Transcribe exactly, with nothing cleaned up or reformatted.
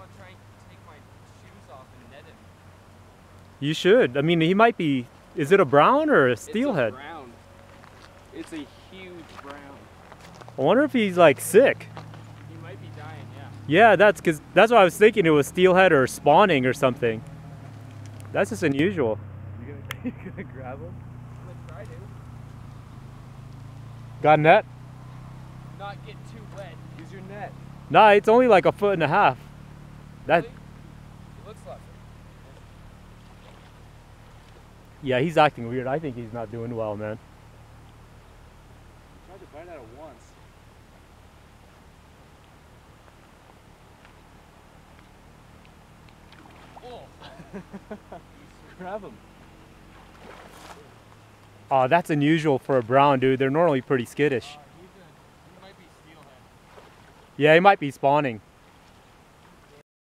I'll try and take my shoes off and net him. You should. I mean, he might be. Is it a brown or a steelhead? It's a brown. It's a huge brown. I wonder if he's like sick. He might be dying, yeah. Yeah, that's because that's what I was thinking. It was steelhead or spawning or something. That's just unusual. You gonna, you gonna grab him? I'm gonna try to. Got a net? Not get too wet. Use your net. Nah, it's only like a foot and a half. That. Really? It looks like it. Yeah, he's acting weird. I think he's not doing well, man. Tried to bite out of once. Oh! Grab him. Oh, that's unusual for a brown, dude. They're normally pretty skittish. Uh, he's a, he might be steelhead. Yeah, he might be spawning.